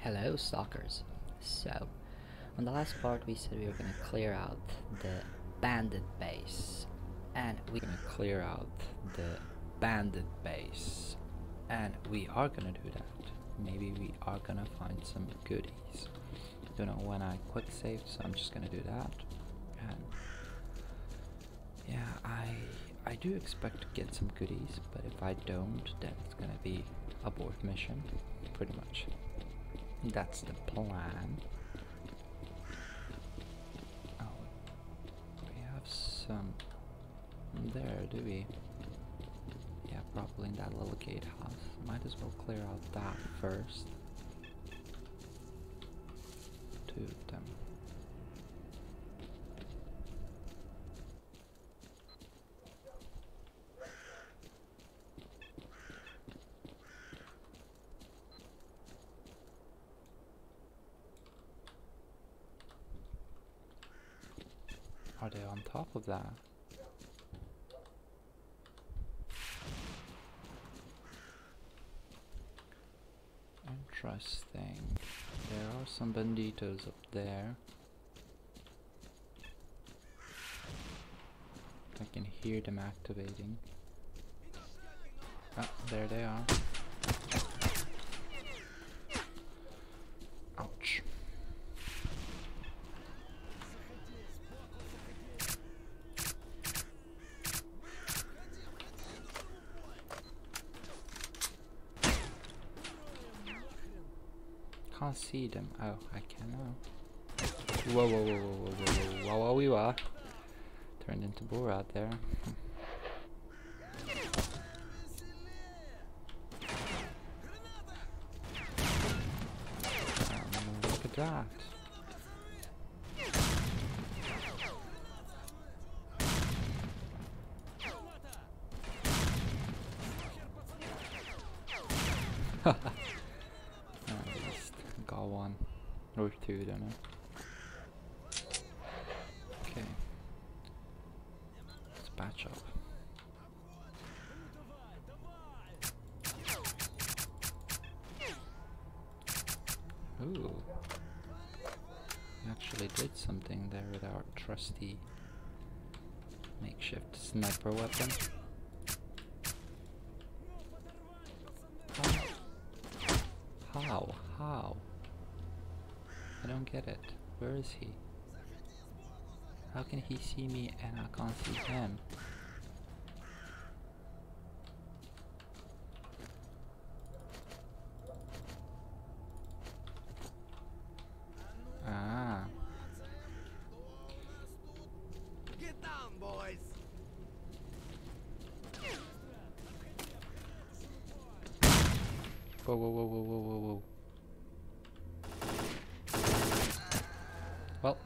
Hello, stalkers. So, on the last part we said we were gonna clear out the bandit base, and we're gonna clear out the bandit base, and we are gonna do that. Maybe we are gonna find some goodies. Don't know when I quick save, so I'm just gonna do that. And yeah, I do expect to get some goodies, but if I don't, then it's gonna be abort mission, pretty much. That's the plan. Oh, we have some there, do we? Yeah, probably in that little gatehouse. Might as well clear out that first. 2 of them. Are they on top of that? Interesting. There are some banditos up there. I can hear them activating. Ah, there they are. Ouch. Can't see them. Oh, I can now. Whoa, whoa, whoa, whoa, whoa, whoa, whoa, whoa, we were. Turned into bull out there. Look at that. Got one or two, don't know. Okay, let's patch up. Ooh, we actually did something there with our trusty makeshift sniper weapon. How? I don't get it. Where is he? How can he see me and I can't see him? Ah. Get down, boys. Whoa, whoa, whoa, whoa, whoa, whoa, whoa. Well,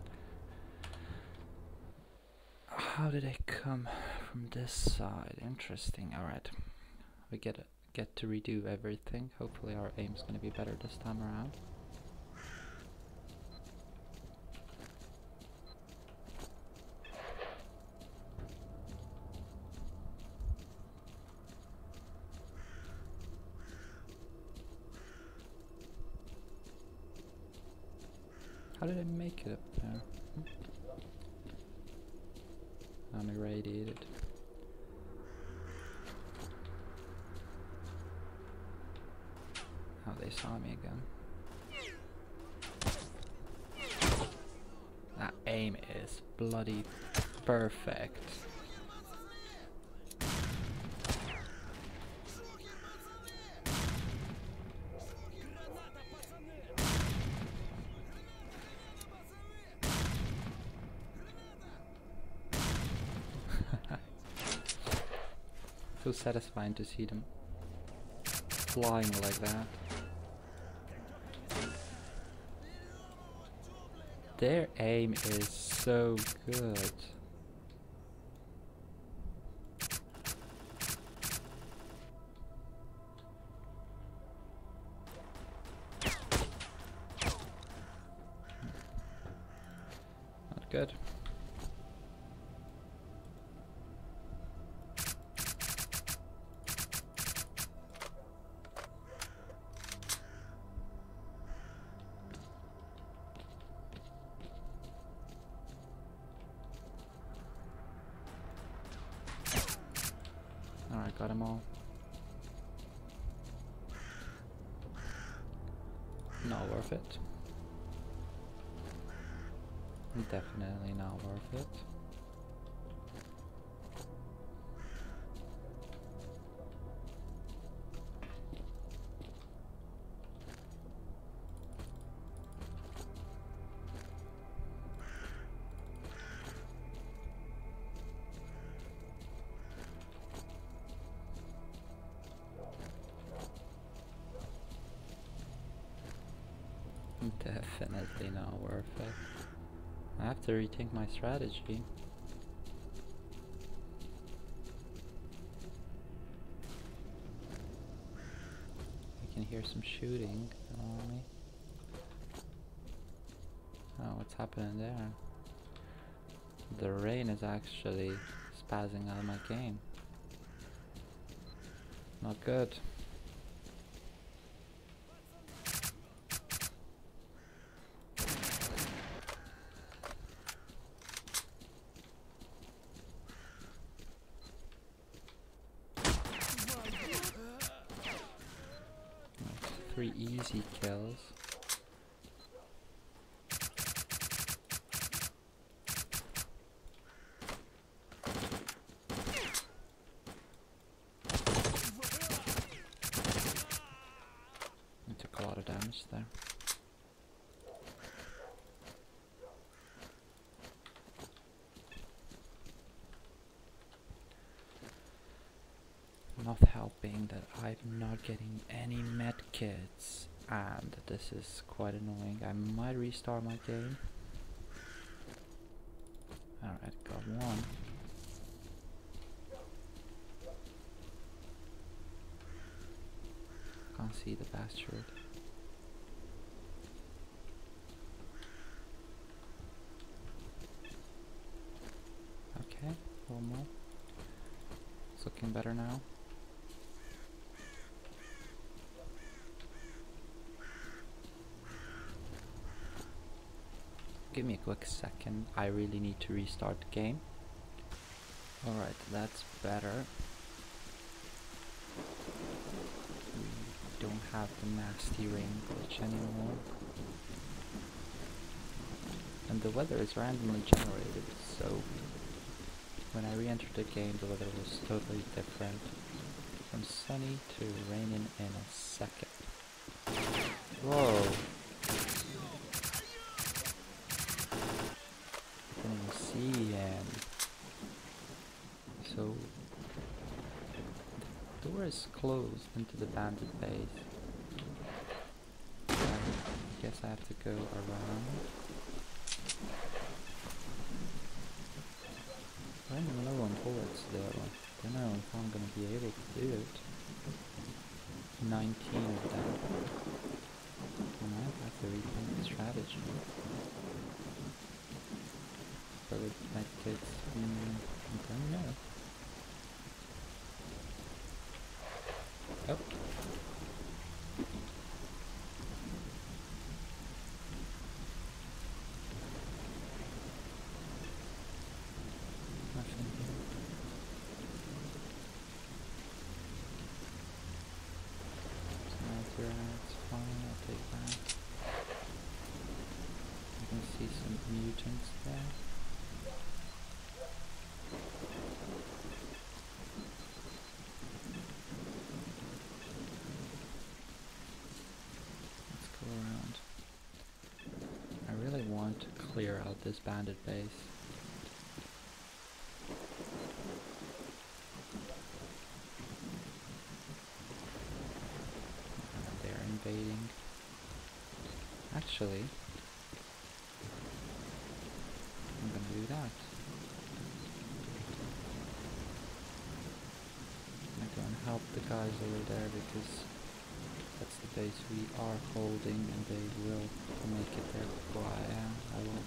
how did they come from this side? Interesting. All right, we get to redo everything. Hopefully, our aim's gonna be better this time around. How did I make it up there? I'm irradiated. Oh, they saw me again. That aim is bloody perfect. So satisfying to see them flying like that. Their aim is so good. Not good. got them all. Not worth it. Definitely not worth it. Definitely not worth it. I have to rethink my strategy. I can hear some shooting around me. Oh, what's happening there? The rain is actually spazzing out of my game. Not good. Three easy kills. I took a lot of damage there. Not helping that I'm not getting any medkits, and this is quite annoying. I might restart my game. Alright, got one. Can't see the bastard. Okay, one more. It's looking better now. Give me a quick second, I really need to restart the game. Alright, that's better. We don't have the nasty rain glitch anymore. And the weather is randomly generated, so when I re-entered the game the weather was totally different. From sunny to raining in a second. Whoa! See, so the door is closed into the bandit base. I guess I have to go around. I'm low on bullets though. Don't know if I'm gonna be able to do it. 19 of them. I might have to rethink the strategy. But with medkits, I don't know. Oh. Nothing here. Sniper, it's fine, I'll take that. I can see some mutants there. To clear out this bandit base. They're invading. Actually, I'm gonna do that. I'm gonna go and help the guys over there because that's the base we are holding, and they will make it there before I am. I will.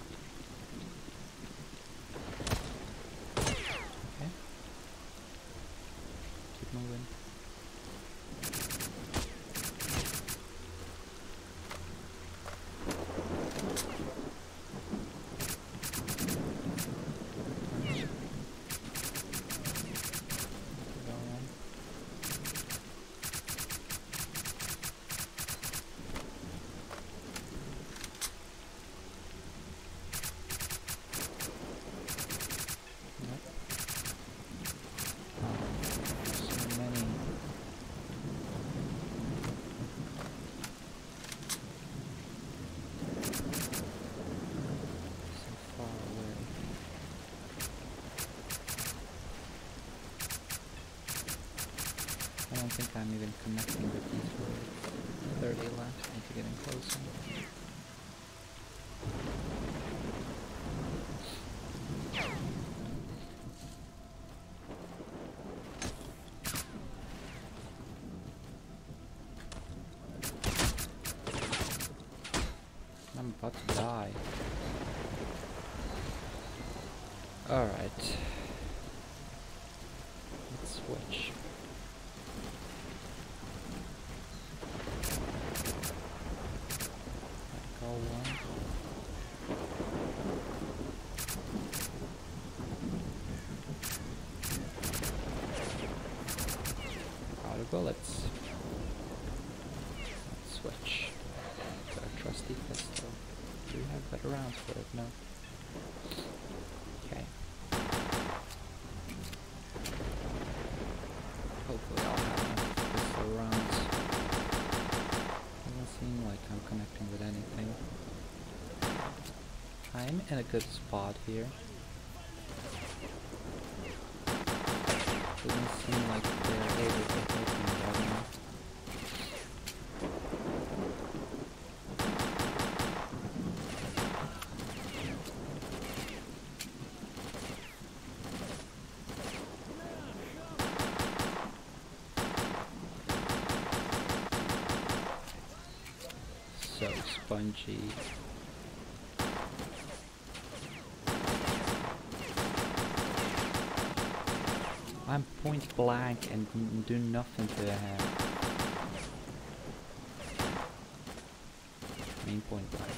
Okay. Keep moving. think I'm even connecting with these roads. 30 left, need to get in closer. I'm about to die. Alright. Let's switch. Let go one. Out of bullets. Let's switch. To our trusty pistol. Do we have better rounds for it? No. Okay. Hopefully I'll have enough pistol rounds. Doesn't seem like I'm connecting with anything. I'm in a good spot here. Doesn't seem like they're able to hit me right now. So spongy. I'm point blank and do nothing to him. I mean point blank.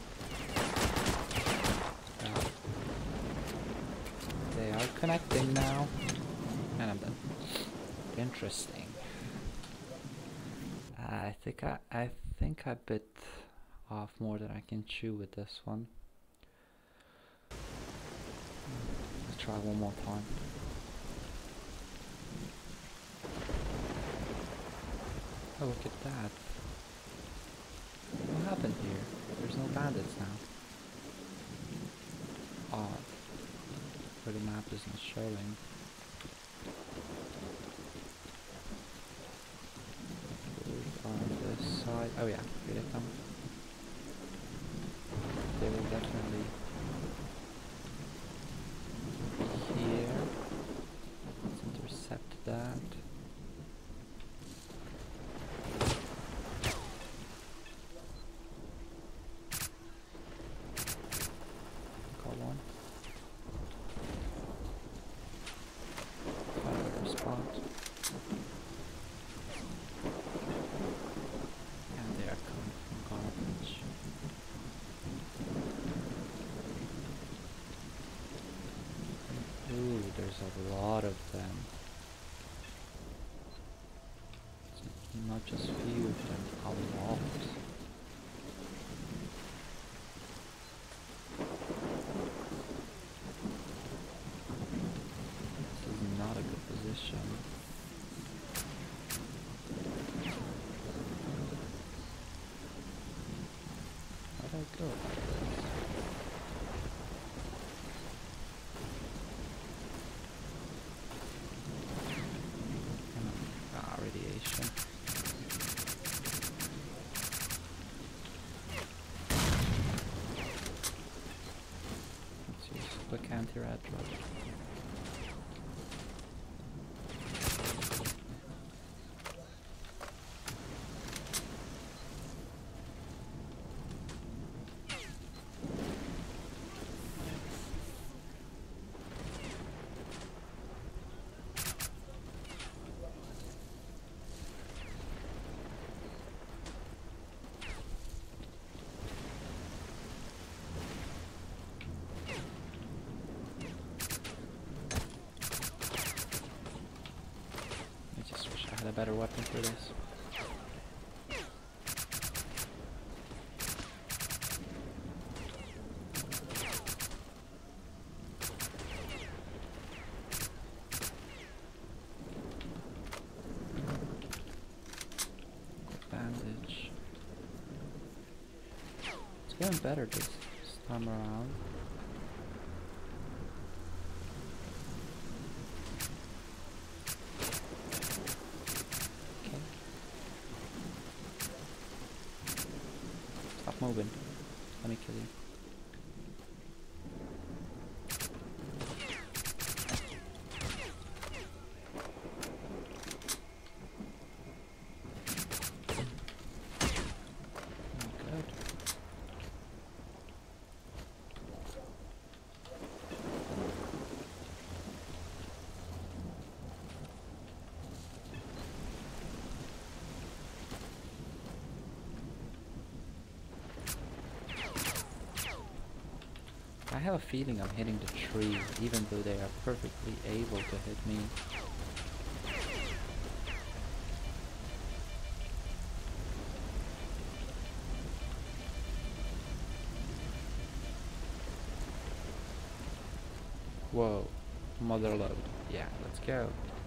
They are connecting now. And I'm done. Interesting. I think I bit off more than I can chew with this one. Let's try one more time. Oh, look at that. What happened here? There's no bandits now. Odd. Where the map isn't showing. On this side. Oh yeah, here they come. They will definitely be here. Let's intercept that. Call one. Find a spot. And they are coming from garbage. Ooh, there's a lot of them. It's not just few of them, a lot. This is not a good position. How do I go about this? Radiation. Let's use quick anti-rad drug. A better weapon for this. Bandage. It's going better this time around. moving. Let me kill you. Good. I have a feeling I'm hitting the tree, even though they are perfectly able to hit me. Whoa, mother load. Yeah, let's go.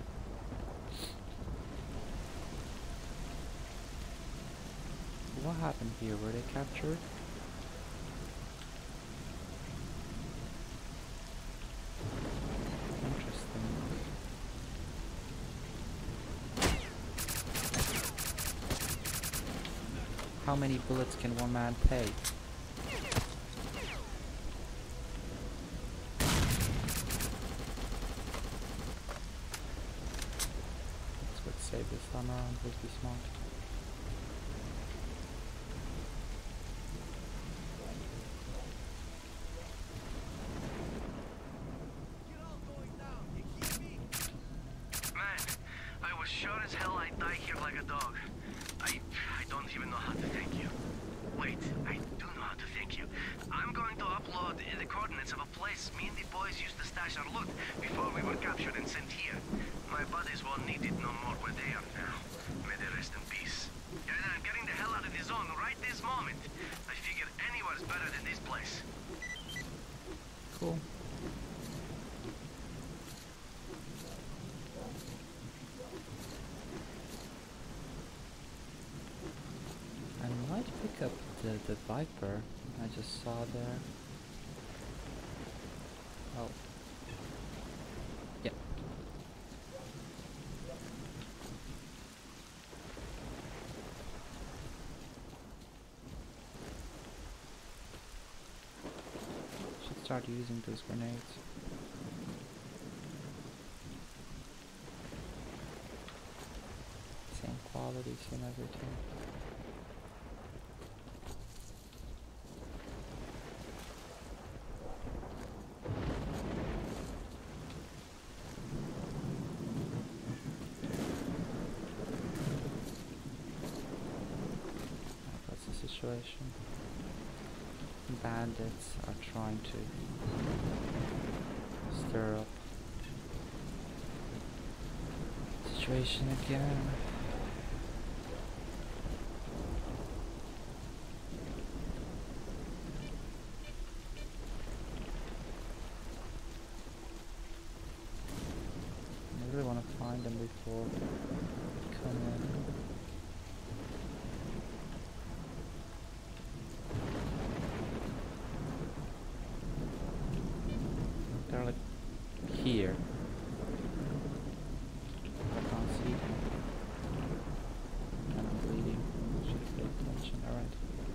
What happened here? Were they captured? Interesting. How many bullets can one man take? Let's save this time around. Let's be smart. You're all going down. You hear me? Man, I was sure as hell I'd die here like a dog. I don't even know how to thank you. Wait, I do know how to thank you. I'm going to upload the coordinates of a place me and the boys used to stash our loot before we were captured and sent here. My buddies won't need it no more where they are now. May they rest in peace. And I'm getting the hell out of the zone right this moment. I figure anywhere's better than this place. Cool. I might pick up the Viper I just saw there. Oh. Yep. Should start using those grenades. Same quality, same everything. Situation. Bandits are trying to stir up the situation again. I really want to find them before they come in. They're like here. I can't see them. And I'm bleeding. Should pay attention. Alright.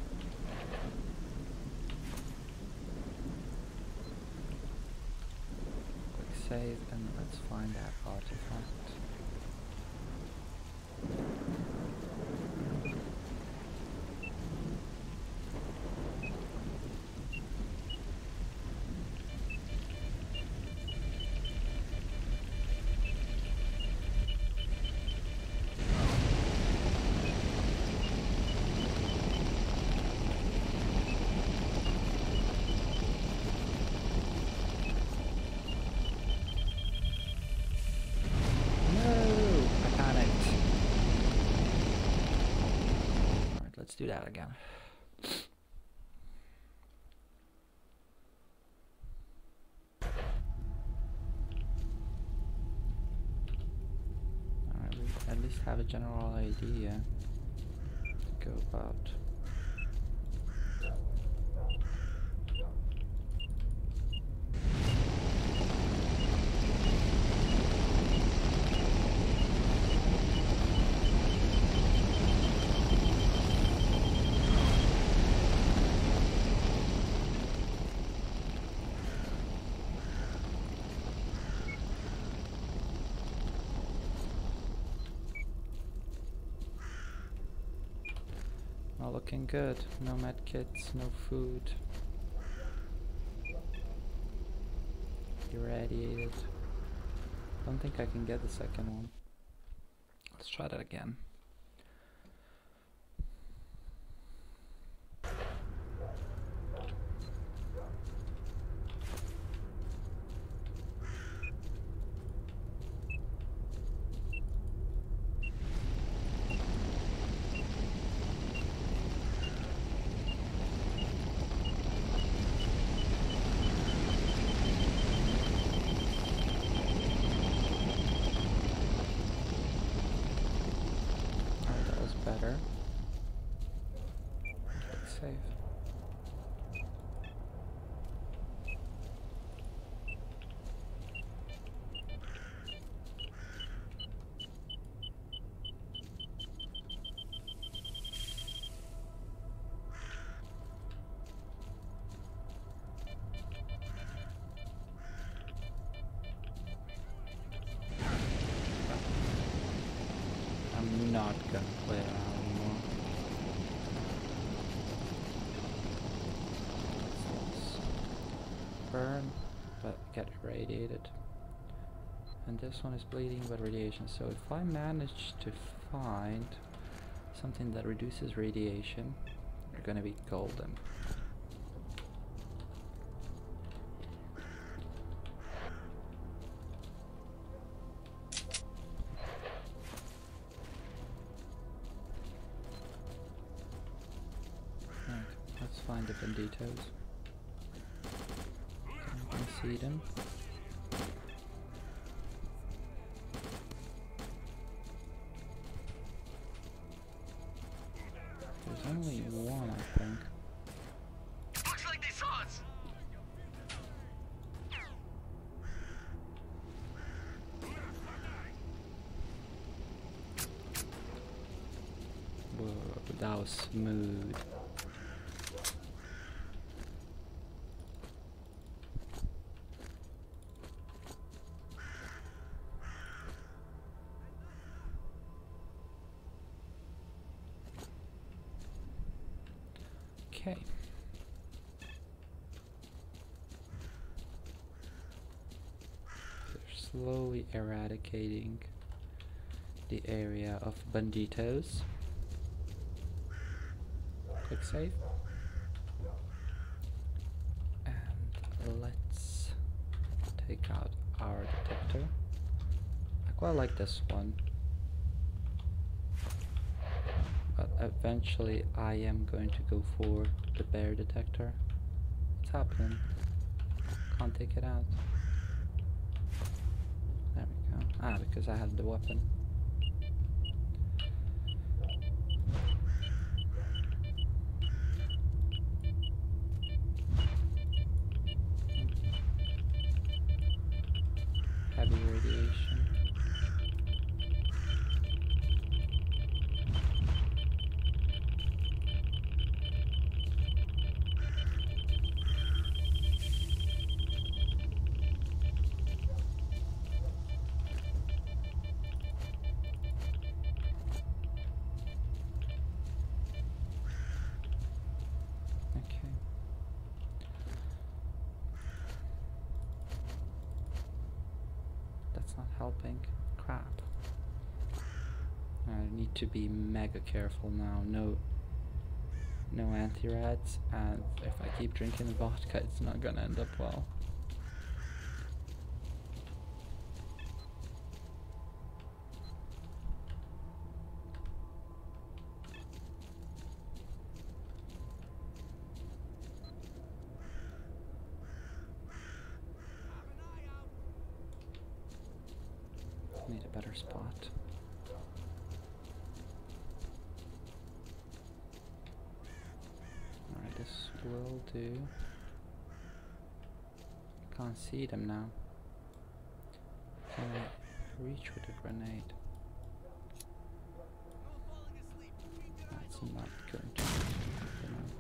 Quick save and let's find that artifact. Let's do that again. Alright, we at least have a general idea to go about. Not looking good. No medkits, no food. Irradiated. Don't think I can get the second one. Let's try that again. Better. Let's save. I'm not gonna play around anymore. Burn, but get irradiated. And this one is bleeding but radiation. So if I manage to find something that reduces radiation, you're gonna be golden. Right, let's find the banditos. I can see them. There's only one, I think. Looks like they saw us. Whoa, that was smooth. Okay. They're slowly eradicating the area of banditos. Quick save. And let's take out our detector. I quite like this one. But eventually I am going to go for the bear detector. What's happening? Can't take it out. There we go. Ah, because I have the weapon. Heavy radiation. Not helping. Crap. I need to be mega careful now. No anti-rats, and if I keep drinking the vodka, it's not gonna end up well. Need a better spot. Alright, this will do. Can't see them now. Can I reach with a grenade? That's not going to be enough.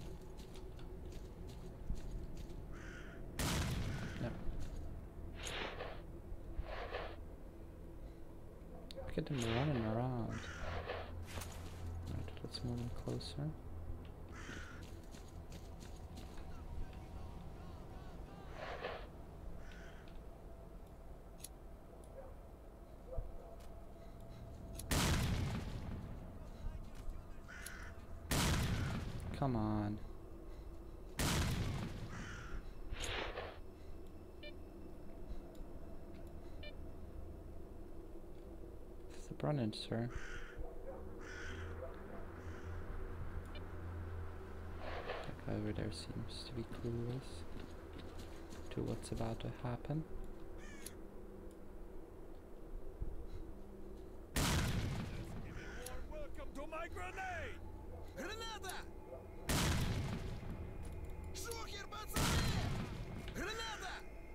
No. Look at them running around. Right, let's moving closer. Come on. It's the Brennan, sir. That guy over there seems to be clueless to what's about to happen. Welcome to my grenade! Granada! Шухер, пацаны! Granada!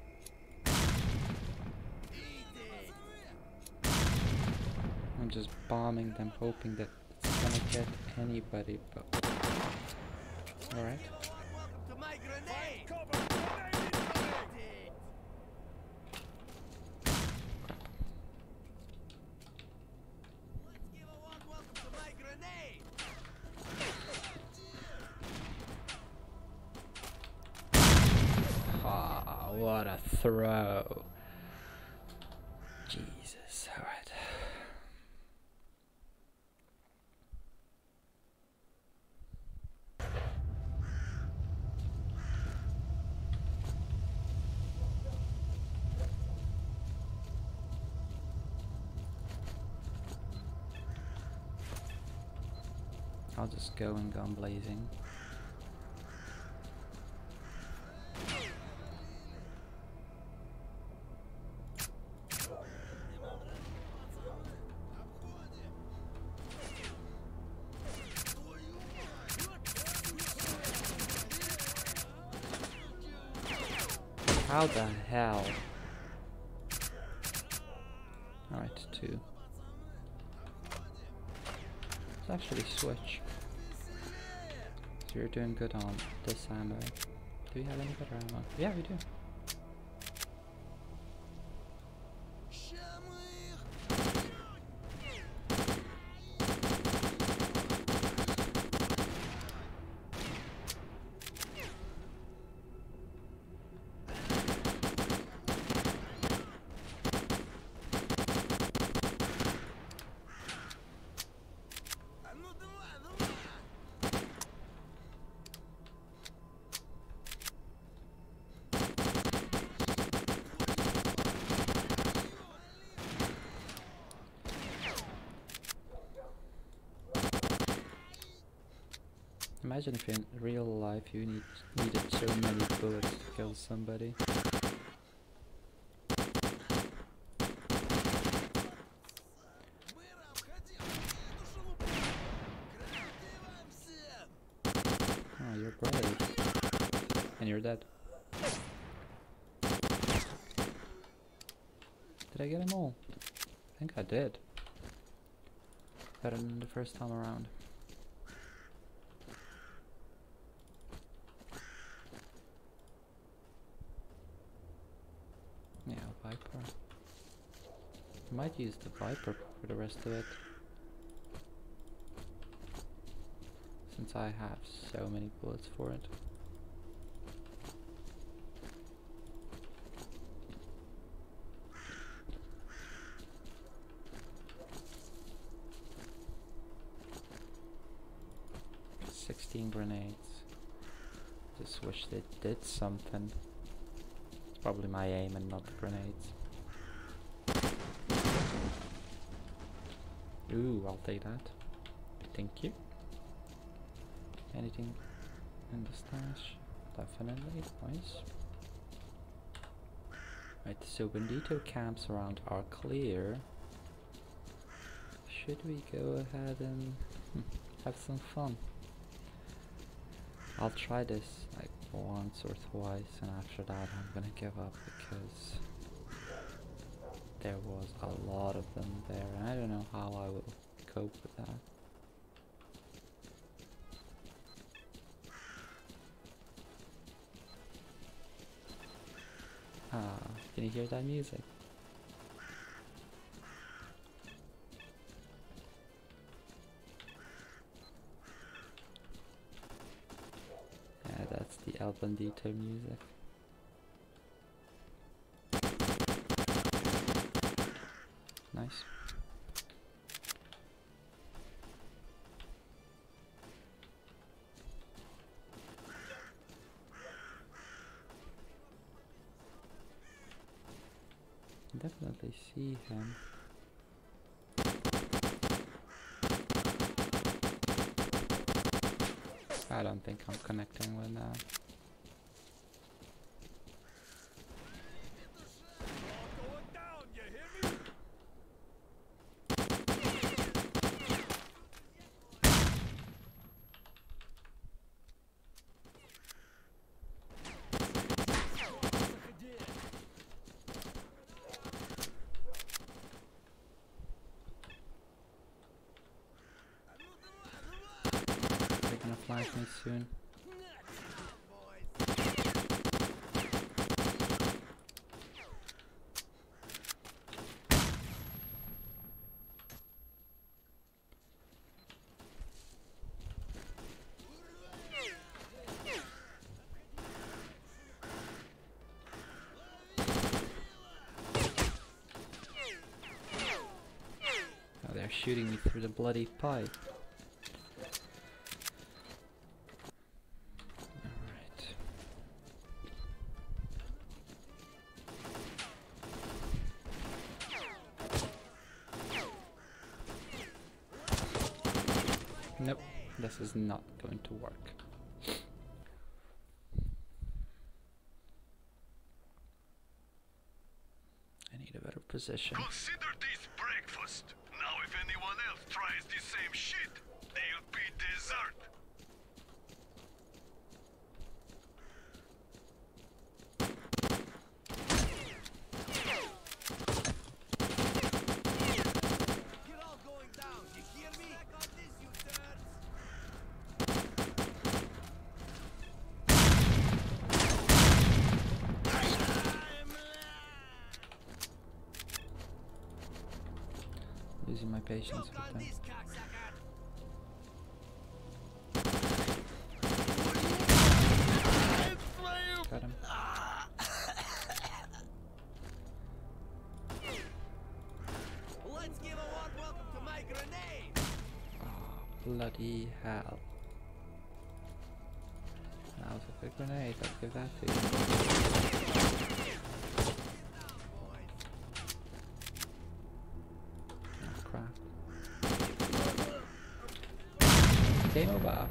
I'm just bombing them, hoping that it's gonna get anybody, but... Alright. Welcome to my grenade! Cover! Grenade incoming! Let's give a warm welcome to my grenade! Ah, what a throw. Jesus, alright. I'll just go and gun blazing. How the hell? Alright, 2. Let's actually switch. So you're doing good on this ammo. Do we have any better ammo? Yeah, we do. Imagine if in real life you needed so many bullets to kill somebody. Oh, you're brave. And you're dead. Did I get them all? I think I did. Better than the first time around. Yeah, Viper. I might use the Viper for the rest of it. Since I have so many bullets for it. Got 16 grenades. Just wish they did something. It's probably my aim and not the grenades. Ooh, I'll take that. Thank you. Anything in the stash? Definitely, nice. Right, so bandito camps around are clear. Should we go ahead and have some fun? I'll try this like once or twice, and after that I'm gonna give up because there was a lot of them there and I don't know how I will cope with that. Can you hear that music? El-Bandito music. Nice. Definitely see him. I don't think I'm connecting with that. Going down, you hear me? They're gonna flash me soon. Oh, they're shooting me through the bloody pipe. Alright. Nope, this is not going to work. I need a better position. Consider this breakfast. Now if anyone else tries the same shit, they'll be dessert. You're all going down, you hear me? Back on this, you turds! Losing my patience Choke with on them. this, cocksucker! Got him. Let's give a warm welcome to my grenade! Oh, bloody hell. That was a good grenade, let's give that to you. Oh crap. Game over.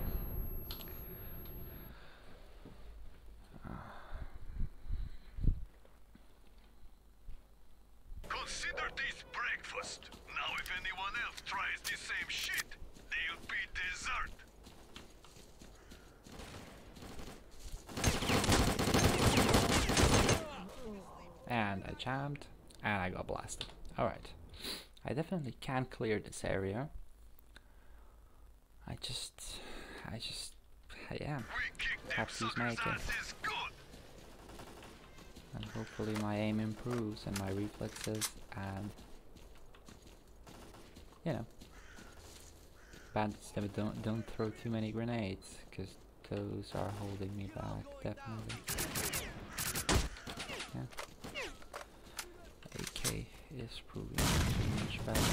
Consider this breakfast. Now if anyone else tries the same shit, they'll be dessert. And I jammed, and I got blasted. Alright. I definitely can clear this area. Yeah. We kicked them Have to use my suckers' AK. asses good. And hopefully my aim improves and my reflexes and, you know, bandits never don't throw too many grenades, because those are holding me back, definitely. Yeah. AK is proving to be much better.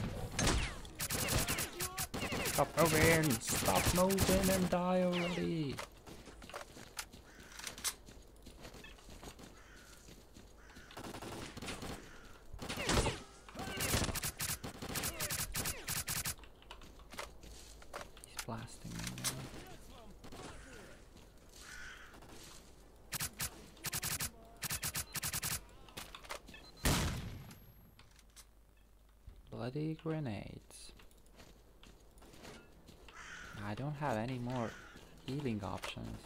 Stop moving! Stop moving and die already! He's blasting me now. Bloody grenades. I don't have any more healing options.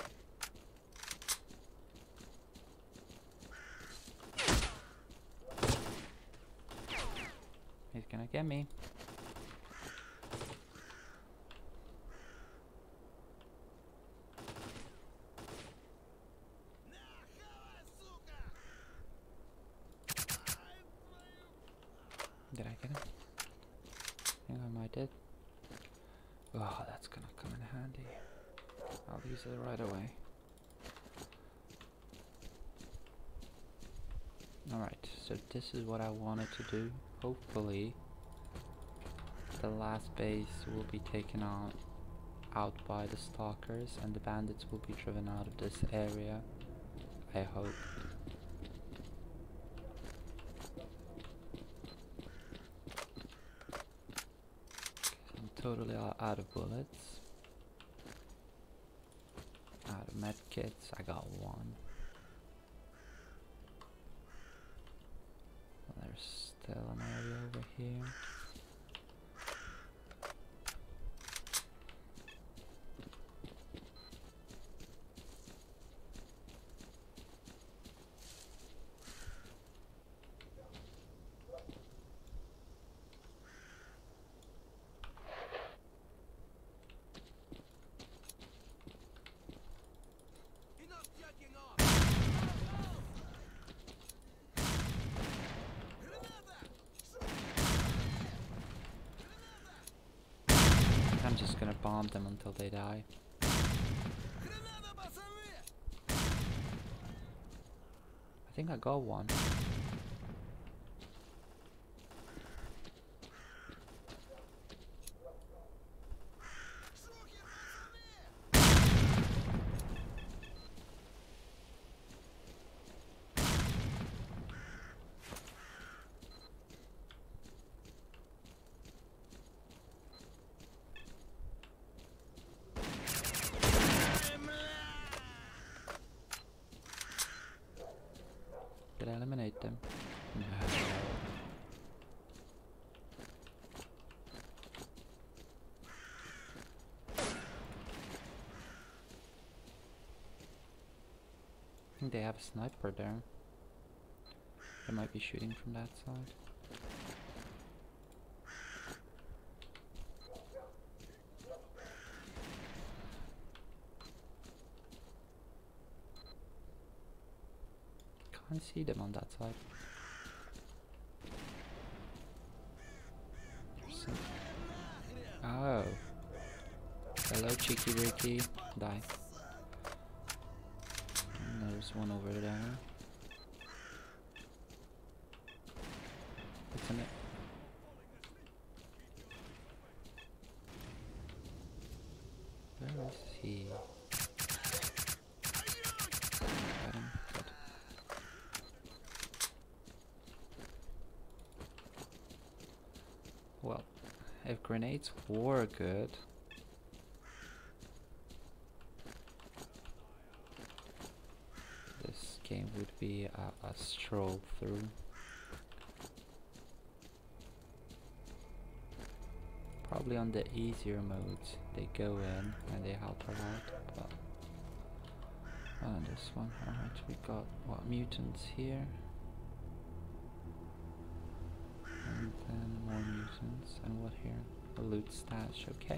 He's gonna get me. Did I get him? I think I might did. Oh, that's gonna come in handy. I'll use it right away. Alright, so this is what I wanted to do. Hopefully the last base will be taken out by the stalkers and the bandits will be driven out of this area. I hope. I'm totally out of bullets. Out of medkits, I got one. There's still an area over here. Enough jacking off. I'm just gonna bomb them until they die. I think I got one. Did I eliminate them? No. I think they have a sniper there. They might be shooting from that side. Can't see them on that side. Oh. Hello, Cheeky Ricky. Die. And there's one over there. Isn't it? Where is he? Got him. Good. Well, if grenades were good, this game would be a stroll through. Probably on the easier modes they go in and they help a lot, but not on this one. Alright, we got what, mutants here, and then more mutants, and what here? A loot stash. Okay,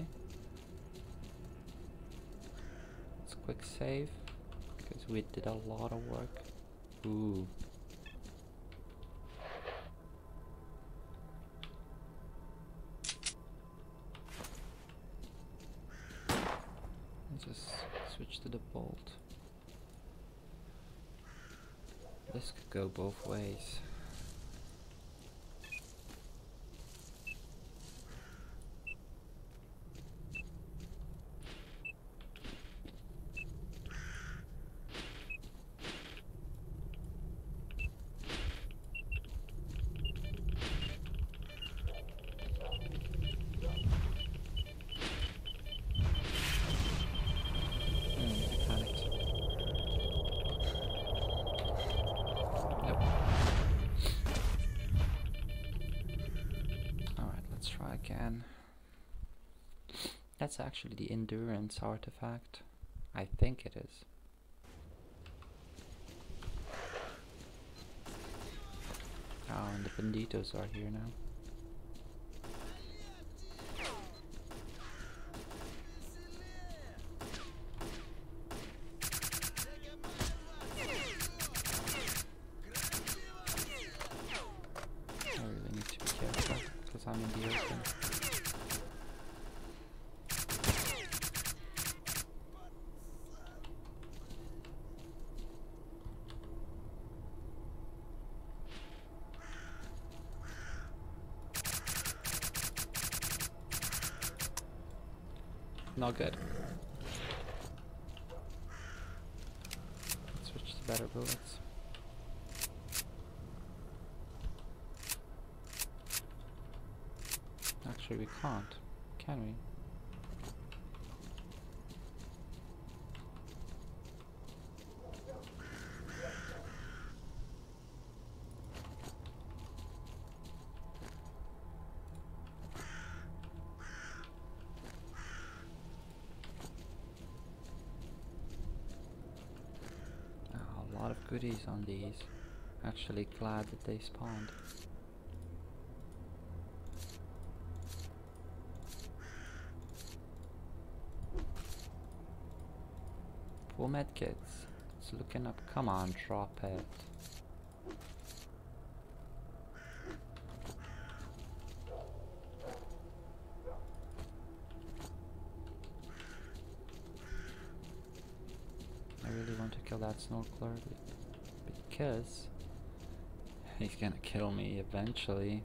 let's quick save because we did a lot of work. Ooh. Just switch to the bolt. This could go both ways. Again. That's actually the endurance artifact. I think it is. Oh, and the banditos are here now. I really need to be careful because I'm in the open. Not good. Let's switch to better bullets. Actually, we can't, can we? A lot of goodies on these. Actually glad that they spawned. Full medkits. It's looking up. Come on, drop it. I really want to kill that snorkeler because he's gonna kill me eventually.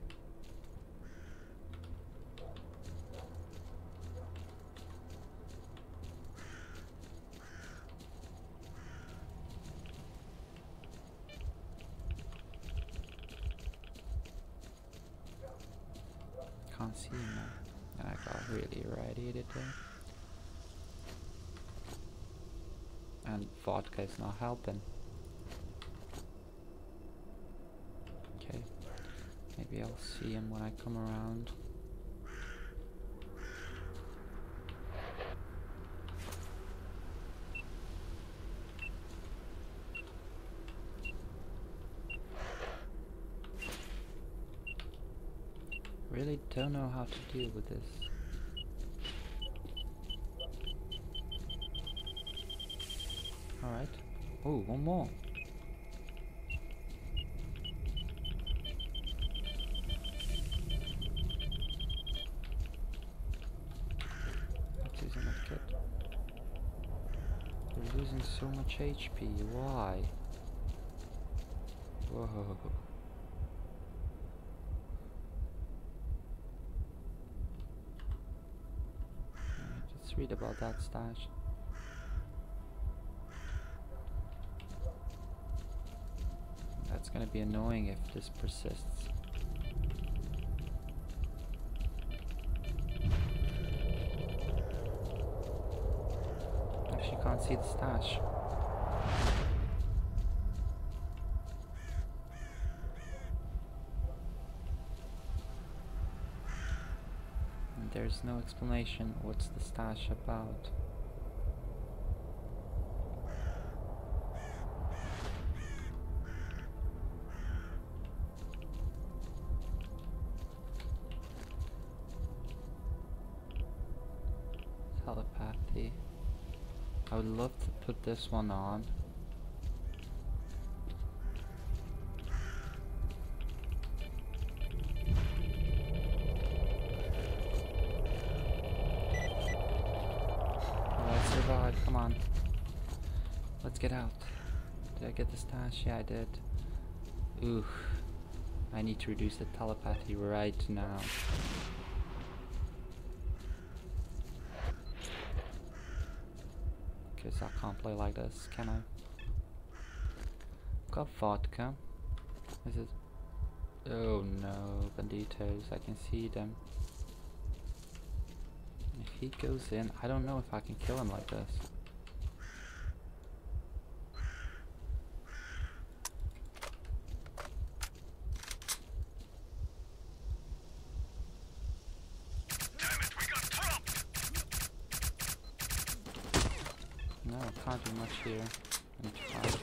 Can't see him now. And I got really irradiated there. And vodka is not helping. Okay. Maybe I'll see him when I come around. Really don't know how to deal with this. Alright. Oh, one more. That isn't a kid. They're losing so much HP. Why? Whoa. Let's read about that stash. That's gonna be annoying if this persists. Actually can't see the stash. And there's no explanation what's the stash about. Telepathy. I would love to put this one on. Oh, I survived. Come on. Let's get out. Did I get the stash? Yeah, I did. Ooh. I need to reduce the telepathy right now. Because I can't play like this, can I? Got vodka. Is it? Oh no, banditos, I can see them. If he goes in, I don't know if I can kill him like this. No, I can't do much here. I need to fight.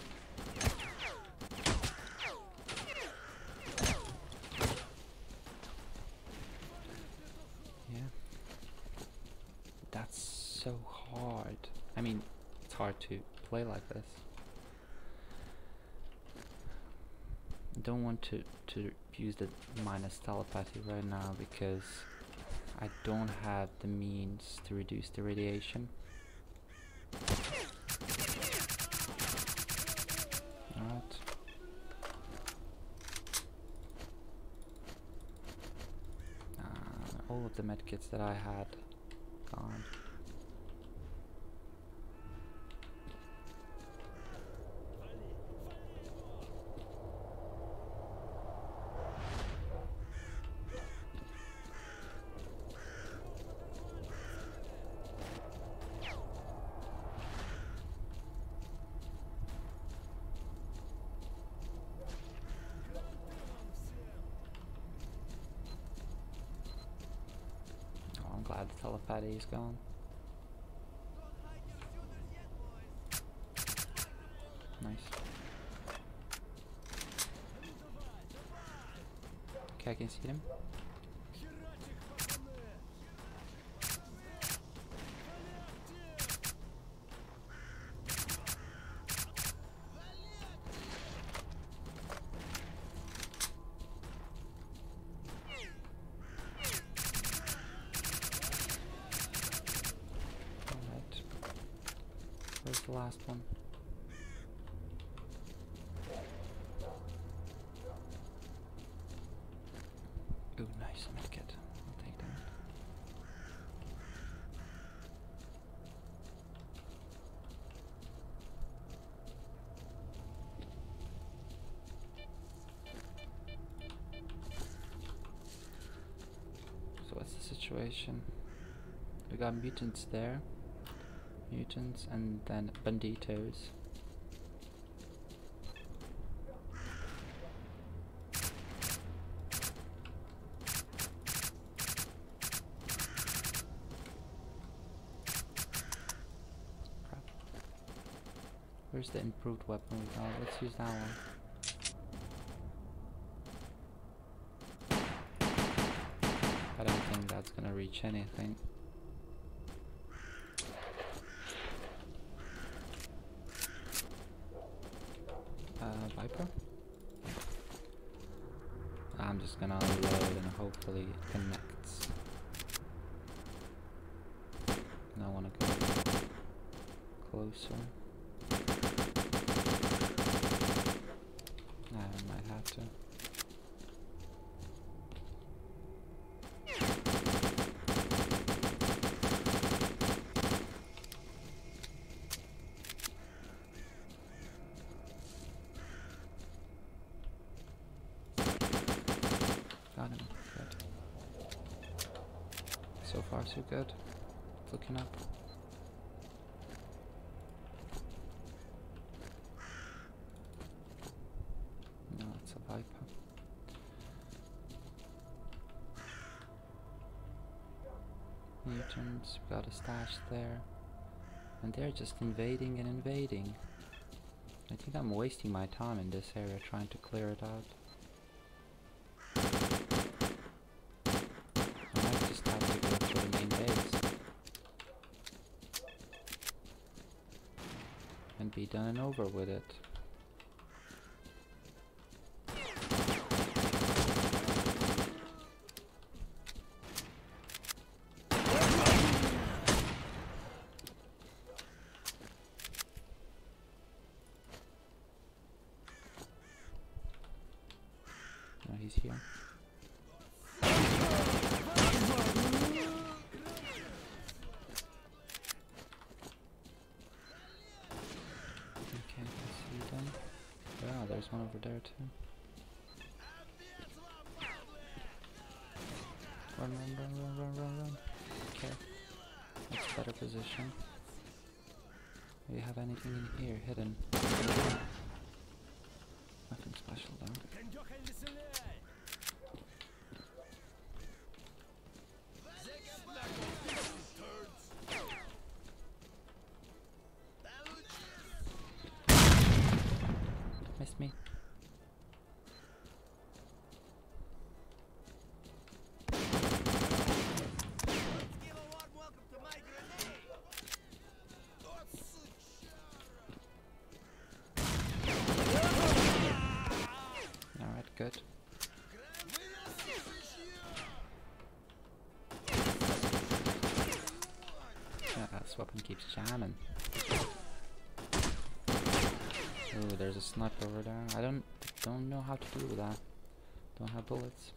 Yeah. That's so hard. I mean, it's hard to play like this. I don't want to use the minus telepathy right now because I don't have the means to reduce the radiation. Alright. All of the medkits that I had gone. the telepathy is gone. Don't hide your shooters yet, boys. Nice. Okay, I can see them. Alright. Where's the last one? Ooh, nice, a medkit. I'll take that. So what's the situation? We got mutants there. Mutants and then banditos. Where's the improved weapon we got? Let's use that one. I don't think that's gonna reach anything. Viper? I'm just gonna unload and hopefully it connects. And I wanna go closer. I might have to. Got him. Good. So far so good. It's looking up. No, it's a Viper. Mutants, we got a stash there. And they're just invading and invading. I think I'm wasting my time in this area trying to clear it out. I might just have to go to the main base. And be done and over with it. No, he's here. Okay, I see them. Yeah, there's one over there too. Run, run, run, run, run, run, run. Okay. That's better position. Do you have anything in here hidden? Nothing special though. Missed me. Give a warm welcome to my grenade. Alright, good. Yeah, this weapon keeps jamming. Ooh, there's a sniper over there. I don't know how to deal with that. Don't have bullets.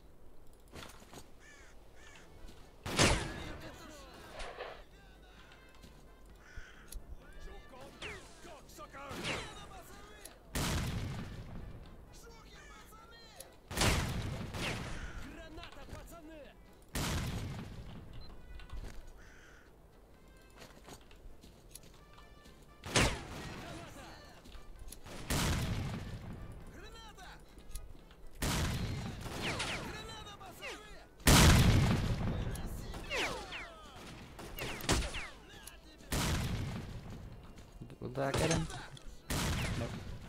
Did I get him? Nope.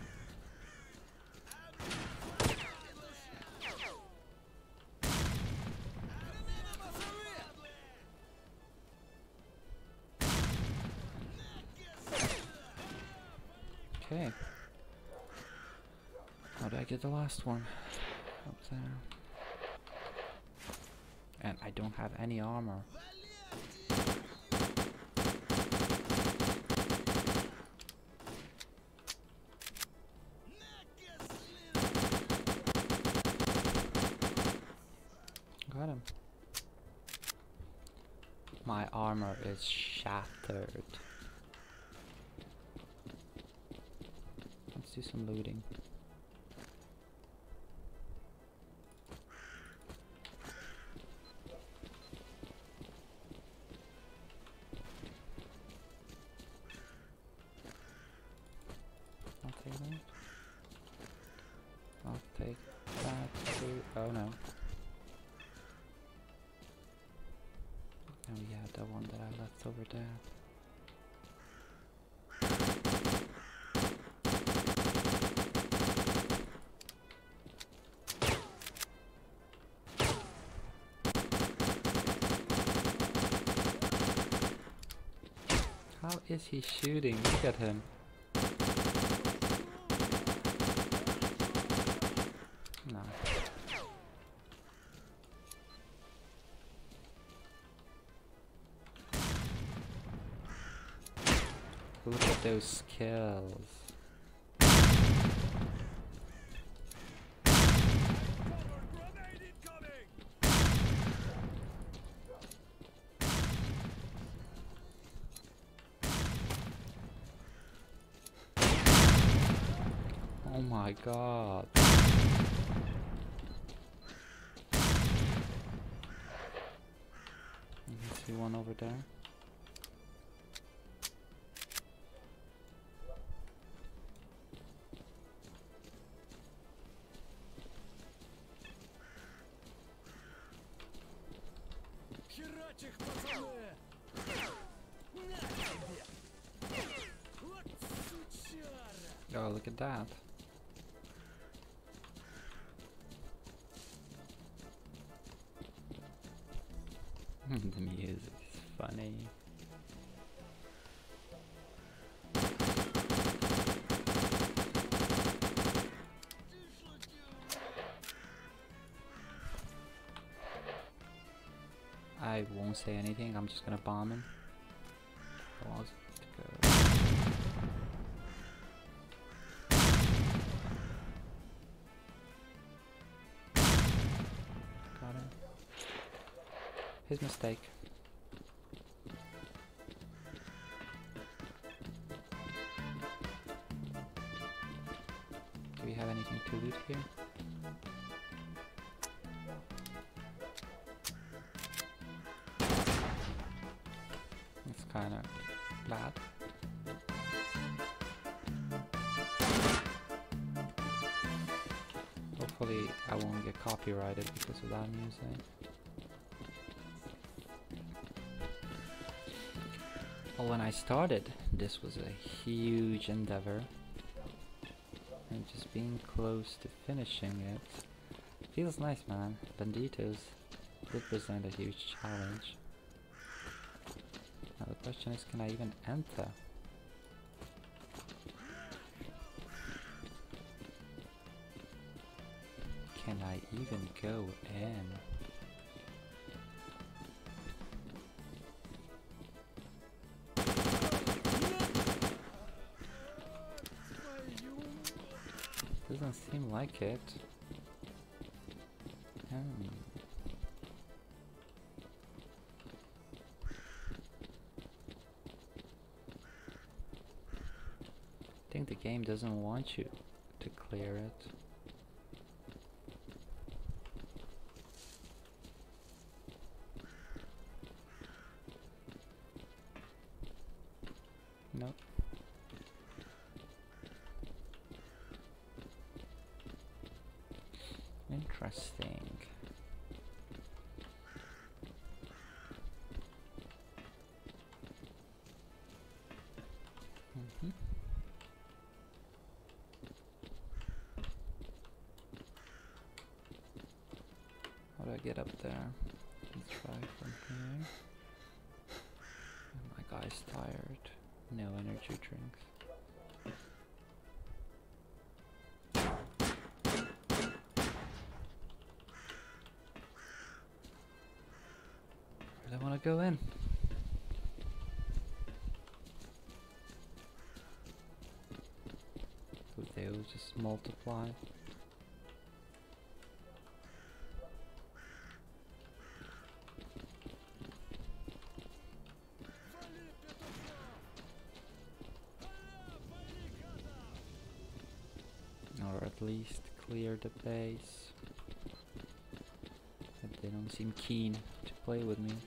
Okay. How did I get the last one? Up there. And I don't have any armor. Got him. My armor is shattered. Let's do some looting. I'll take that. I'll take that too. Oh no. Oh yeah, the one that I left over there. How is he shooting? Look at him. No. Look at those skills. Oh my god. You see one over there? Oh, look at that. The music is funny. I won't say anything, I'm just gonna bomb him. Pause to go. Got him. His mistake. Do we have anything to loot here? It's kinda bad. Hopefully I won't get copyrighted because of that music. Well, when I started, this was a huge endeavor. And just being close to finishing it feels nice, man. Banditos represent a huge challenge. Now the question is, can I even enter? Can I even go in? Doesn't seem like it. I think the game doesn't want you to clear it. Nope. Interesting. I get up there? Let's try from here. My guy's tired. No energy drinks. I don't want to go in. Would they will just multiply? Or at least clear the base. But they don't seem keen to play with me.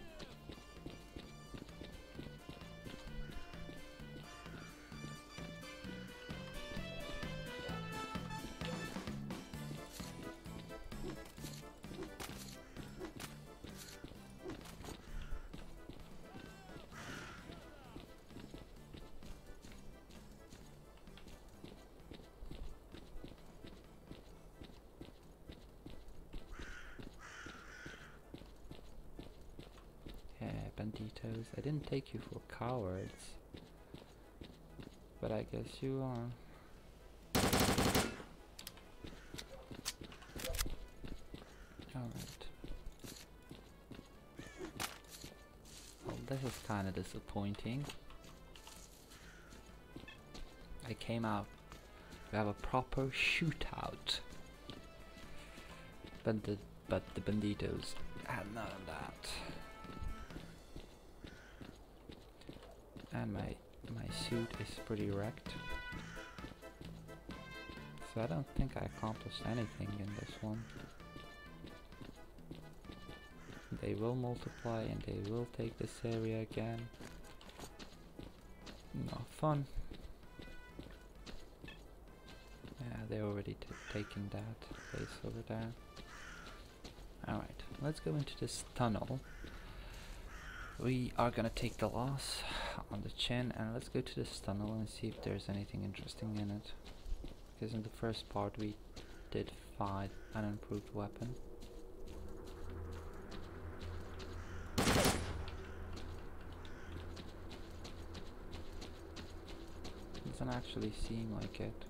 Banditos, I didn't take you for cowards, but I guess you are. Alright. Well, this is kinda disappointing. I came out to have a proper shootout. But the Banditos had none of that. And my suit is pretty wrecked. So I don't think I accomplished anything in this one. They will multiply and they will take this area again. Not fun. Yeah, they're already taking that place over there. Alright, let's go into this tunnel. We are gonna take the loss on the chin, and let's go to this tunnel and see if there's anything interesting in it. Because in the first part we did find an improved weapon. Doesn't actually seem like it.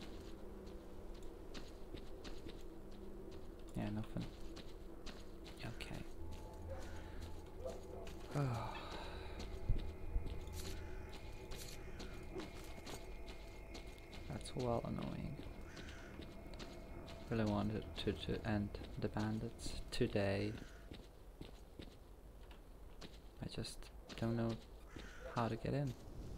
Yeah, nothing. Okay. That's well annoying. Really wanted to end the bandits today. I just don't know how to get in.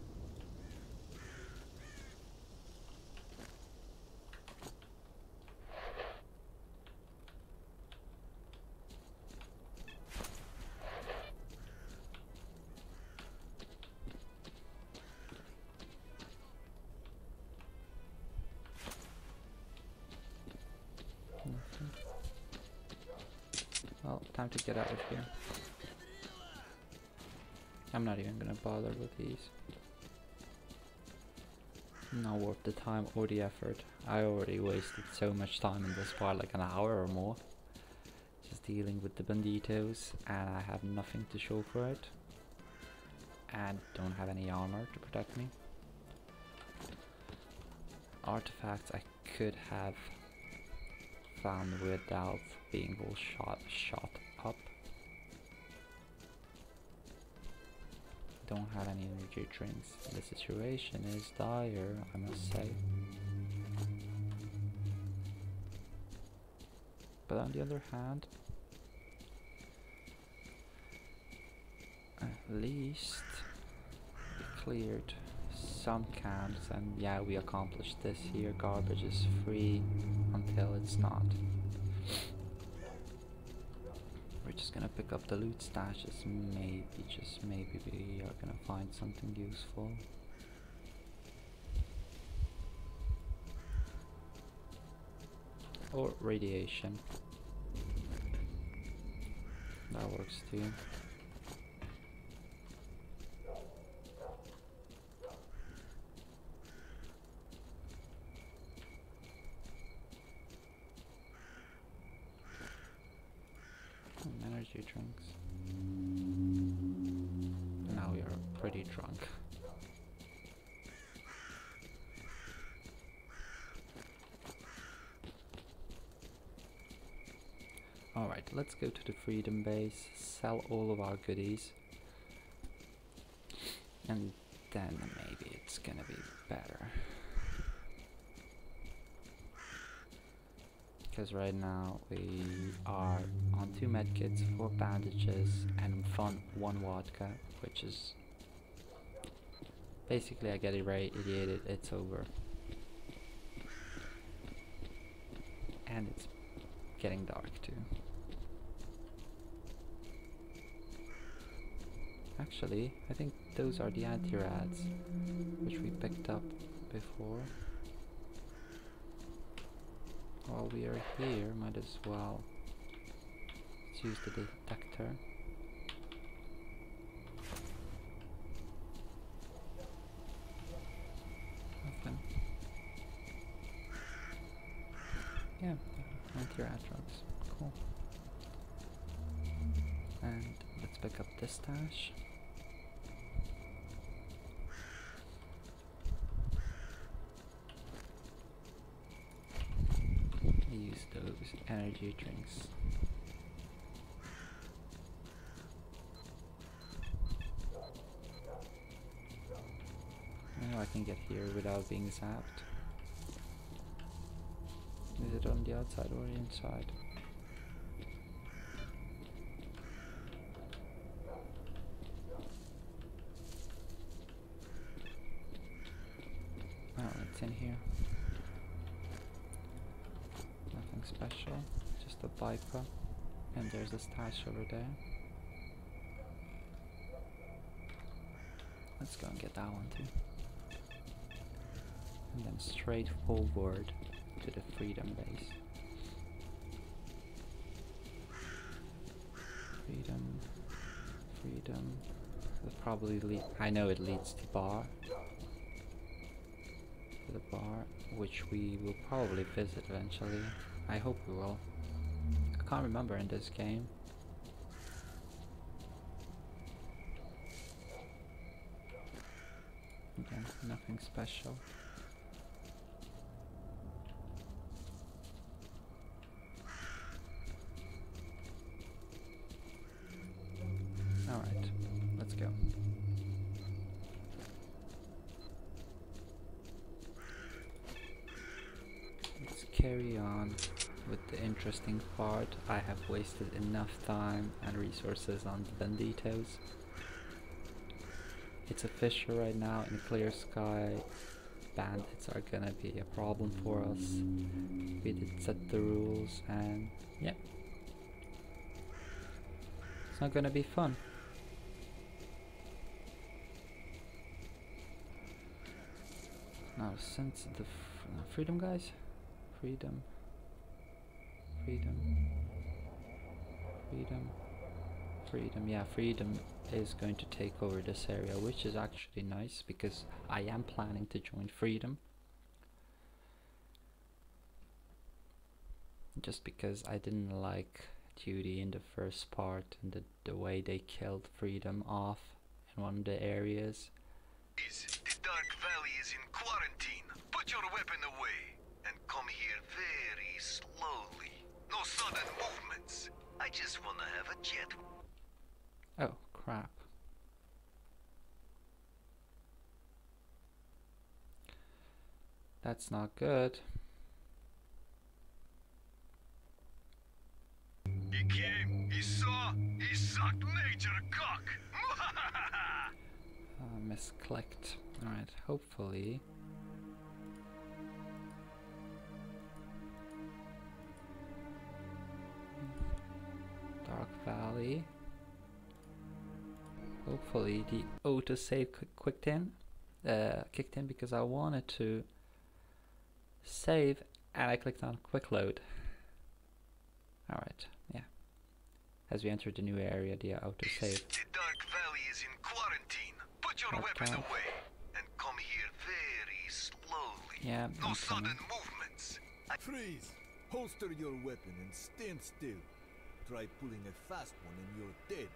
Well, time to get out of here. I'm not even gonna bother with these. Not worth the time or the effort. I already wasted so much time in this part, like an hour or more. Just dealing with the banditos, and I have nothing to show for it. And don't have any armor to protect me. Artifacts I could have found without being all shot up. Don't have any energy drinks. The situation is dire, I must say. But on the other hand, at least we cleared some camps, and yeah, we accomplished this here. Garbage is free until it's not. We're just gonna pick up the loot stashes. Maybe, just maybe, we are gonna find something useful. Or radiation. That works too. energy drinks. Now we are pretty drunk. Alright, let's go to the Freedom Base, sell all of our goodies, and then maybe it's gonna be better. Because right now we are on 2 medkits, 4 bandages, and 1 vodka, which is basically I get irradiated, it's over. And it's getting dark too. Actually, I think those are the anti-rads, which we picked up before. While we are here, might as well let's use the detector. Nothing. Yeah, anti-rat drugs. Cool. And let's pick up this stash. Use those energy drinks. Now I can get here without being zapped. Is it on the outside or inside? Oh, it's in here. Nothing special, just a Viper. And there's a stash over there. Let's go and get that one too. And then straight forward to the Freedom Base. Freedom, Freedom. It probably I know it leads to bar. To the bar, which we will probably visit eventually. I hope we will. I can't remember in this game. Again, nothing special. Alright, let's go. Let's carry on with the interesting part. I have wasted enough time and resources on the Banditos. It's official right now in a clear sky. Bandits are gonna be a problem for us. We did set the rules and yeah. It's not gonna be fun. Now since the freedom guys? Freedom. Yeah, freedom is going to take over this area, which is actually nice because I am planning to join freedom. Just because I didn't like duty in the first part and the way they killed freedom off in one of the areas. The Dark Valley is in quarantine. Put your weapon away and come here very slowly. No sudden movements. I just wanna have a chat. Oh, crap. That's not good. He came, he saw, he sucked major cock. Misclicked. Alright, hopefully. Dark Valley. Hopefully the auto save kicked in because I wanted to save and I clicked on quick load. Alright, yeah. As we enter the new area, the auto save. The Dark Valley is in quarantine. Put your weapon away and come here very slowly. Yeah, no I'm sudden coming. movements. Freeze! Holster your weapon and stand still. try pulling a fast one and you're dead.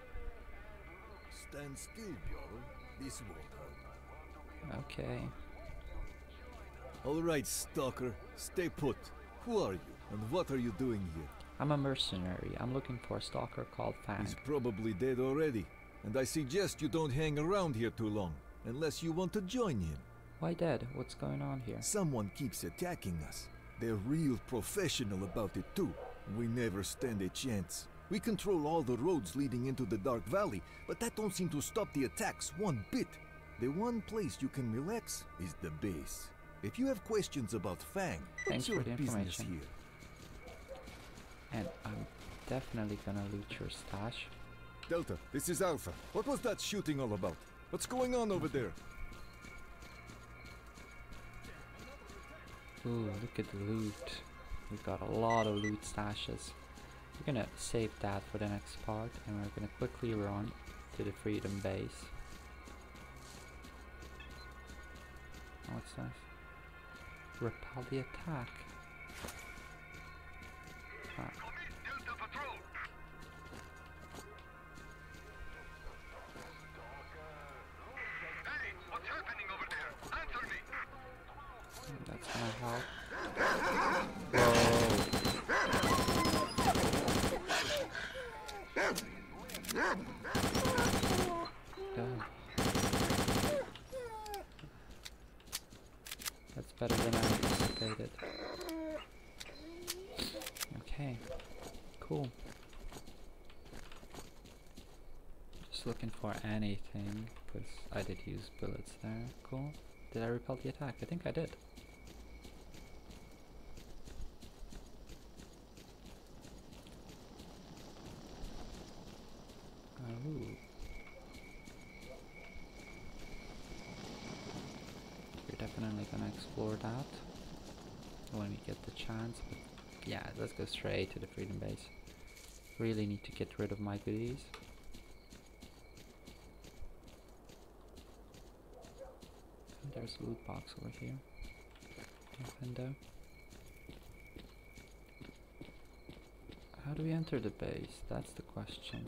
Stand still, brother. This won't hurt. Okay. Alright, Stalker. Stay put. Who are you? And what are you doing here? I'm a mercenary. I'm looking for a stalker called Fang. He's probably dead already. And I suggest you don't hang around here too long. Unless you want to join him. Why dead? What's going on here? Someone keeps attacking us. They're real professional about it too. We never stand a chance. We control all the roads leading into the Dark Valley, but that don't seem to stop the attacks one bit. The one place you can relax is the base. If you have questions about Fang, Thanks what's your for the business information. here? And I'm definitely gonna loot your stash. Delta, this is Alpha. What was that shooting all about? What's going on over there? Ooh, look at the loot. We've got a lot of loot stashes. We're gonna save that for the next part, and we're gonna quickly run to the Freedom Base. Oh, what's this? Repel the attack. Ah. Hey, what's happening over there? Answer me! That's gonna help. Whoa. Oh. That's better than I anticipated. Okay, cool. Just looking for anything, because I did use bullets there. Cool. Did I repel the attack? I think I did. Ooh. We're definitely gonna explore that when we get the chance, but yeah, let's go straight to the Freedom Base. Really need to get rid of my goodies. And there's a loot box over here. Window. How do we enter the base? That's the question.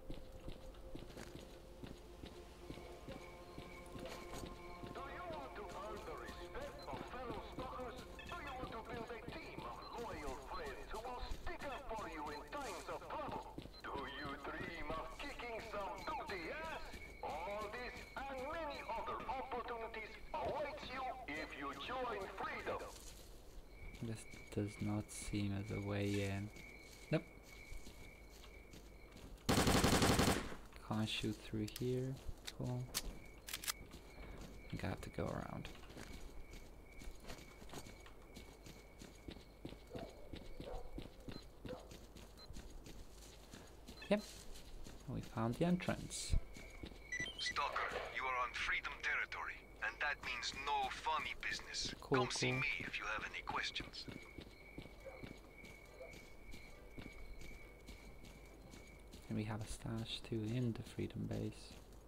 This does not seem as a way in. Nope. Can't shoot through here. Cool. I think I have to go around. Yep. We found the entrance. Stalker, you are on Freedom territory, and that means no funny business. Cool, Come see cool. me if you have any questions. And we have a stash too in the Freedom Base.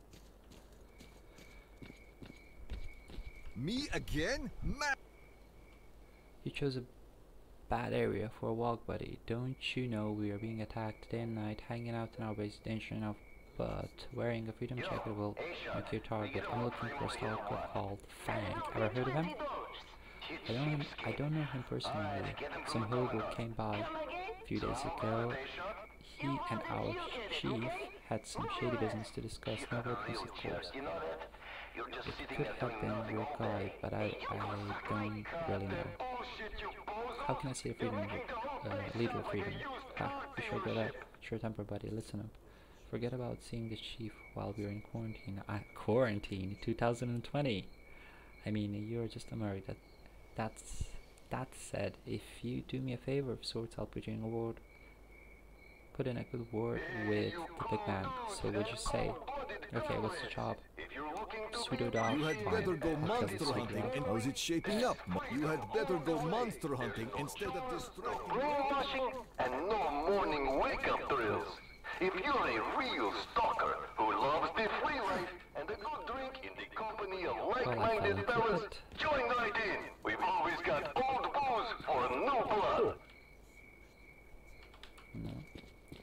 Me again? You chose a bad area for a walk, buddy. Don't you know we are being attacked day and night? Hanging out in our base is dangerous enough, but wearing a Freedom jacket will make your target. I'm looking for a stalker called Fang. Ever heard of him? I don't know him personally. Some hobo came by a few days ago. He and our chief had some shady business to discuss. No witness, of course. It could have been your guy, but I don't really know. How can I say freedom, leader of freedom? Ha, you sure got that? Sure temper, buddy, listen up. Forget about seeing the chief while we're in quarantine. Quarantine? 2020? I mean, you're just a Murray. That said, if you do me a favor of sorts, I'll put you in a ward. Put in a good word with the big man. So what'd you say? Okay, what's the job? Pseudo dog. You had better go monster hunting. And how's it shaping up? You had better go monster hunting instead of distracting. Brainwashing and no morning wake-up drills. If you're a real stalker who loves the free life and a good drink in the company of like-minded fellas, join right in. We've always got old booze for new blood. No.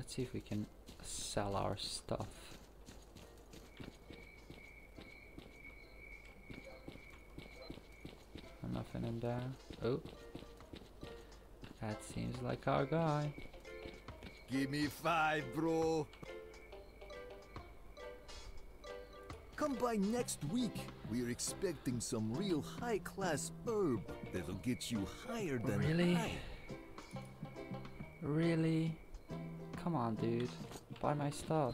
Let's see if we can sell our stuff. Nothing in there. Oh, that seems like our guy. Give me 5, bro. Come by next week. We're expecting some real high-class herb that'll get you higher than Really? high. Really? Come on, dude. Buy my stuff.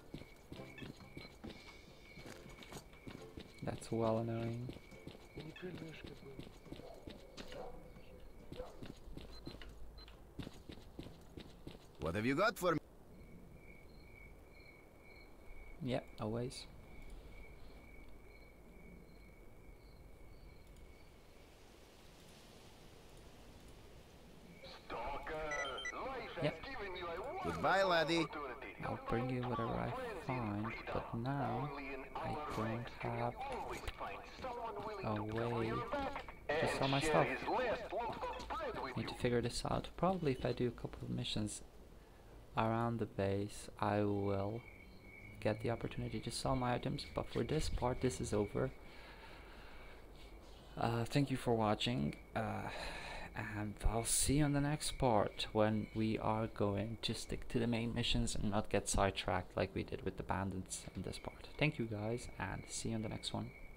That's well annoying. What have you got for me? Yeah, always. Stalker, life has Yep. given you a wonderful Goodbye, laddie. opportunity. I'll bring you whatever I find, but now I don't have Always find someone willing a to cover way your back to and sell my share stuff. his last loaf of bread with Need you. to figure this out. Probably if I do a couple of missions around the base, I will get the opportunity to sell my items. But for this part, this is over. Thank you for watching, and I'll see you on the next part when we are going to stick to the main missions and not get sidetracked like we did with the bandits in this part. Thank you guys, and see you on the next one.